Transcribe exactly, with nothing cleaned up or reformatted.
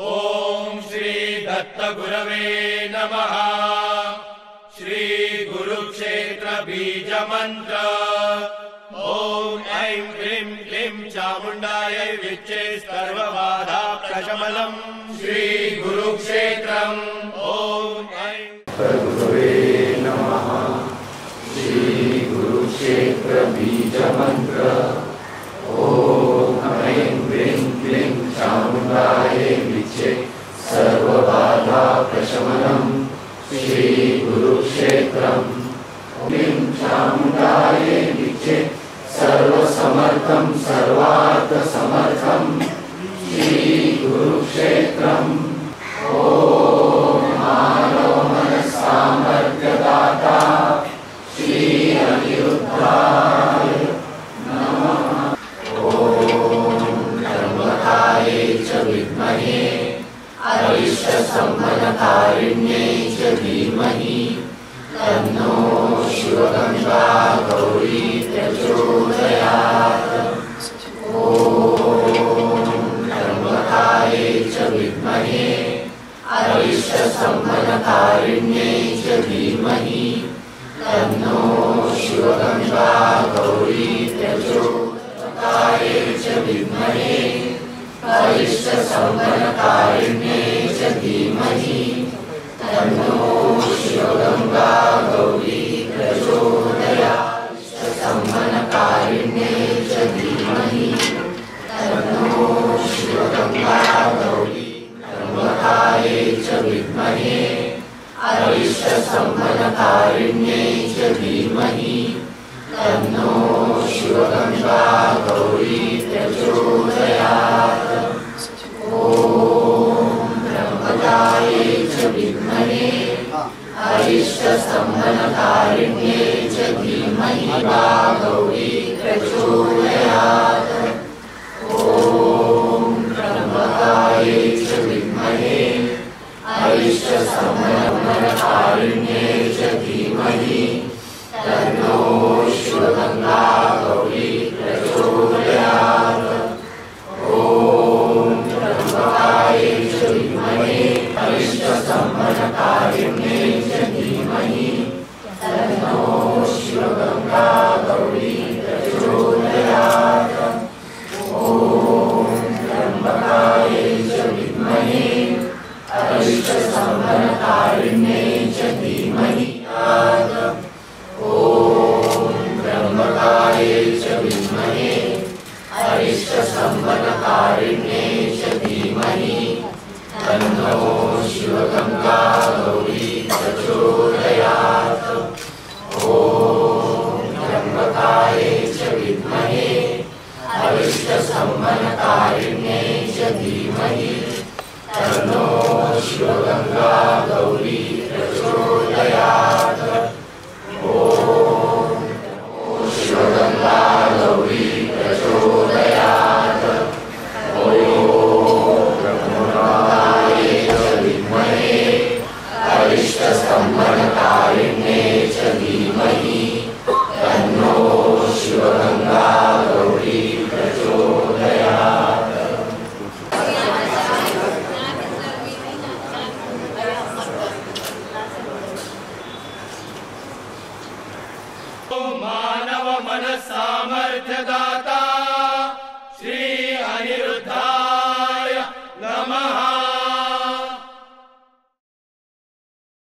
ॐ श्री दत्तगुरवे नमः। श्री गुरुक्षेत्र बीज मंत्र। ॐ ऐं क्लीं क्लीं चामुण्डायै विच्चे सर्वबाधा प्रशमनम्। श्री गुरुक्षेत्रम्। ॐ ऐं गुरवे नमः। श्री गुरुक्षेत्र बीज मंत्र। ॐ ऐं क्लीं क्लीं चामुण्डायै विच्चे सर्वबाधा प्रशमनम्। श्री गुरुक्षेत्रम्। क्लीं चामुण्डायै विच्चे सर्वसमर्थं सर्वार्थ समर्थं। श्री गुरुक्षेत्रम्। ॐ मानव मनस्सामर्थ्यदाता श्री अनिरुद्धाय नमः। ॐ त्र्यम्बकाय च विद्महे अरिष्टसम्भनकारिण्यै च धीमहि तन्नो शिवगङ्गा गौरी प्रचोदयात्। ॐ त्र्यम्बकाय च विद्महे अरिष्टसम्भनकारिण्यै च धीमहि तन्नो शिवगङ्गा गौरी प्रचोदयात्। च विद्महे अरिष्टसम्भनकारिण्यै च धीमहि तन्नो शिवगङ्गा गौरी प्रचोदयात्। सम्भनकारिण्यै च धीमहि तन्नो शिवगङ्गा गौरी। त्र्यम्बकाय च विद्महे अरिष्टसम्भनकारिण्यै च धीमहि तन्नो शिवगङ्गा गौरी प्रचोदयात्। ॐ त्र्यम्बकाय च विद्महे अरिष्टसम्भनकारिण्यै च धीमहि गौरी प्रचोदयात्। ॐ त्र्यम्बकाय च विद्महे अरिष्टसम्भनकारिण्यै च धीमहि तन्नो शिवगङ्गा गौरी प्रचोदयात्। ॐ त्र्यम्बकाय च विद्महे अरिष्टसम्भनकारिण्यै च धीमहि तन्नो शिवगङ्गा गौरी प्रचोदयात्। ॐ त्र्यम्बकाय च विद्महे अरिष्टसम्भनकारिण्यै च धीमहि। ॐ त्र्यम्बकाय च विद्महे अरिष्टसम्भनकारिण्यै च धीमहि तन्नो शिवगङ्गा गौरी प्रचोदयात्। ॐ त्र्यम्बकाय च विद्महे अरिष्टसम्भनकारिण्यै